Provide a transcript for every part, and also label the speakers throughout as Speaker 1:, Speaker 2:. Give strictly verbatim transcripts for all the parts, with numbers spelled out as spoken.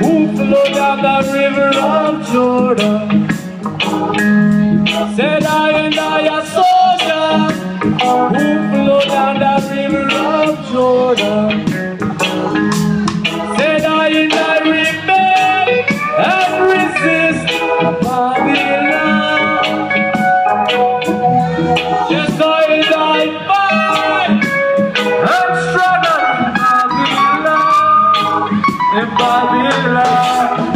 Speaker 1: who flow down the river of Jordan. Said I and I a soldier who flow down the river of Jordan. Said I and I remain and resist Babylon. Yes, I and I fight and struggle in Babylon, in Babylon.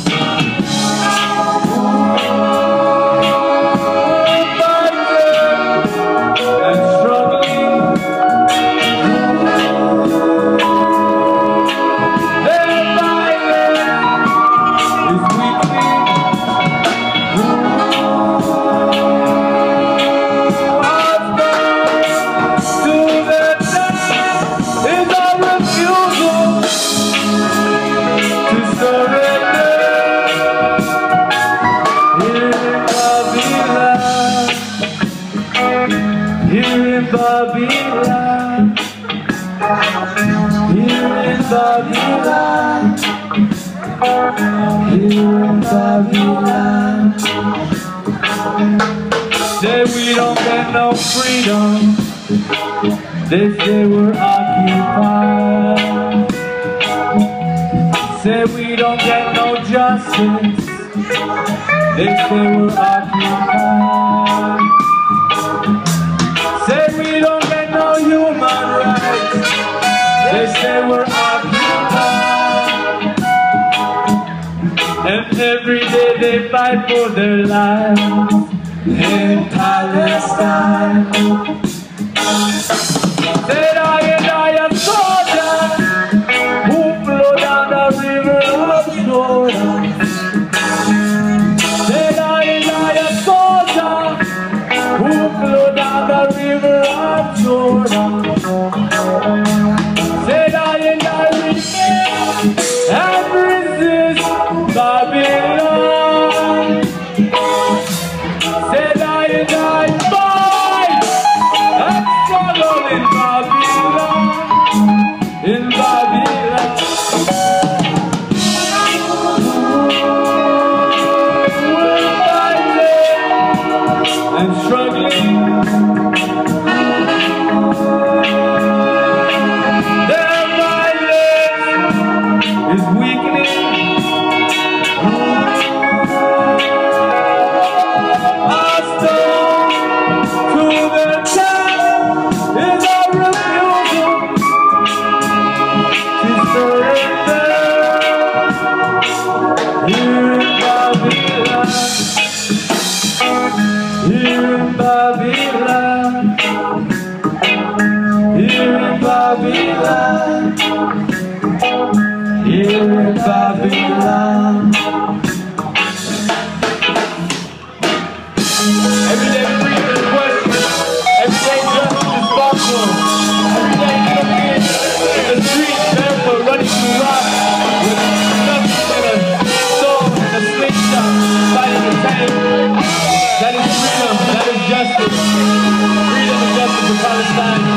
Speaker 1: Here in Babylon, here in Babylon, here in Babylon. Say we don't get no freedom. They say we're occupied. Say we don't get no justice. They say we're occupied. Say we don't get no human rights. They say we're occupied. And every day they fight for their lives in Palestine. Said I and I a soldier who flow down the river of Jordan. Said I and I a soldier who flow down the river of Jordan. Said I and I remain and resist Babylon. Said I and I fight and struggle in Babylon, in Babylon. We're fighting and struggling. Is weakening. A stone to the chest is a refusal to surrender. Here in Babylon, here in Babylon, here in Babylon, here in Babylon. Every day freedom is questioned. Every day justice is fought for. Every day living in the streets, barefoot, running through rocks with nothing but a sword and a slingshot, fighting the tank. That is freedom. That is justice. Freedom and justice for Palestine.